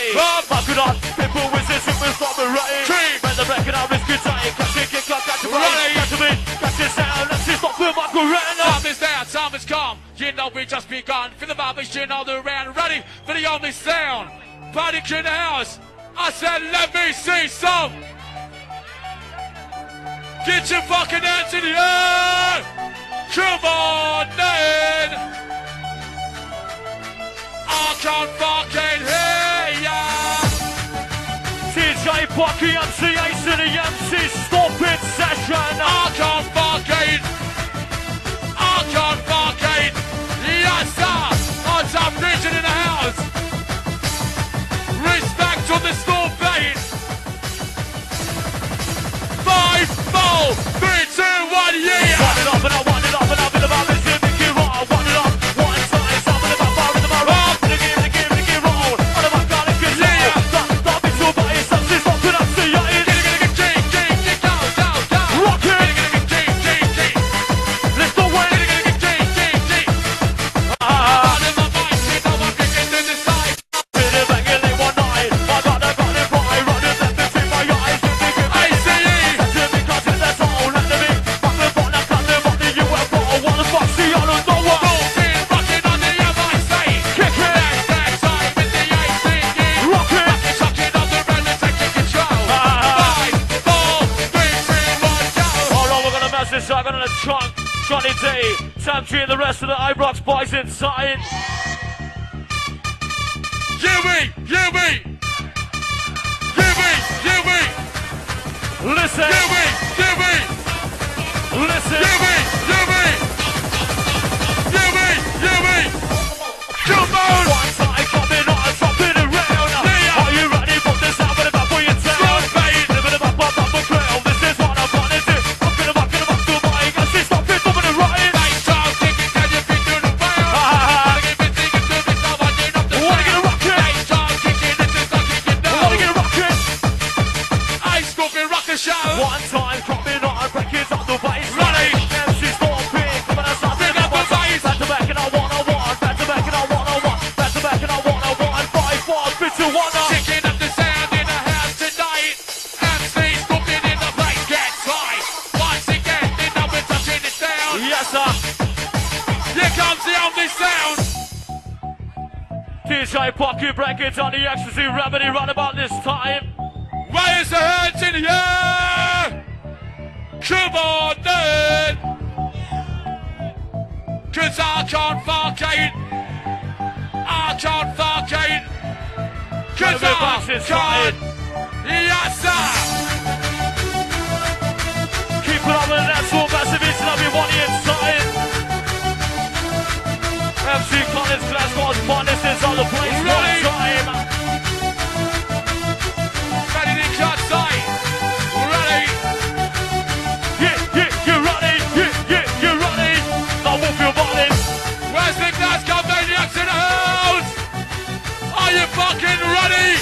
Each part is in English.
Mark it up, people with this superstar variety. When the record out is good time, catch it, kick up, catch it, catch it, catch it sound, let's just stop with Macarena. Time is there, time is come. You know we just begun. Feel the vibration all around. Ready for the only sound. Party in the house. I said, let me see some. Get your fucking hands in the air. Come on, then. I can't fucking hear ya. DJ Bucky, MC Ace and the MC Stop It session. I can't fucking. Yes, sir. On top region in the house. Respect to the store bait. 5, 4, 3, 2, 1, yeah. Wind it up and I wind it up and I've been about this here, Mickey Roll. Wind it up, one time, something about bar in the bar. Mickey Roll. On the back, got it, get down. Stop it, so by yourself, she's not good up, see ya. Rock it. Let's go away. I got on a trunk, Johnny D, Sam G and the rest of the Ibrox boys inside. Listen. Come on. One time coming on, dropping around. Are you ready for this? I'm gonna back for your town. Living about the ground. This is what I wanna do. I'm gonna rock to my guns. This stop it, moving it right. Nice job, kicking down your feet to the ground. Wanna get busy, get to me, so I did up the Wanna get a rocket? Nice job, kicking, this is not kicking down. Wanna get a rocket? Ice scooping, rock the show. One time coming on, breakers on the bass. Ready? MC's going big, coming out something. Big up the bass. Back to back and I wanna want. Back to back and I wanna want. Back to back and I wanna want. 5, 4, 3, 2, 1. Kicking up the sound in the house tonight. MC scooping in the place, get tight. Once again, they know we're touching it down. Yes, sir. Here comes the only sound. DJ Pocket Brackets on the ecstasy remedy right about this time. Raise the hands in the air. Come on, then. Cause I can't fucking. Cause I can't. Yes, sir. Keep it up with that small massive each and every one inside. MC Collins, Glasgow's finest is on the place. Ready? One time. Ready to cut sight. Ready. You're ready. You're ready. Now move your body. Where's the Glasgow Maniacs in the house? Are you fucking ready?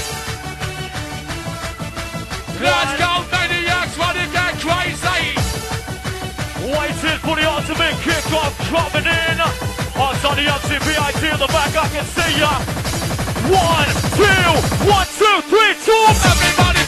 Glasgow Maniacs wanna get crazy. Waiting for the ultimate kickoff coming in. On the MCPIT in the back, I can see ya. 1, 2, 1, 2, 3, 2. Everybody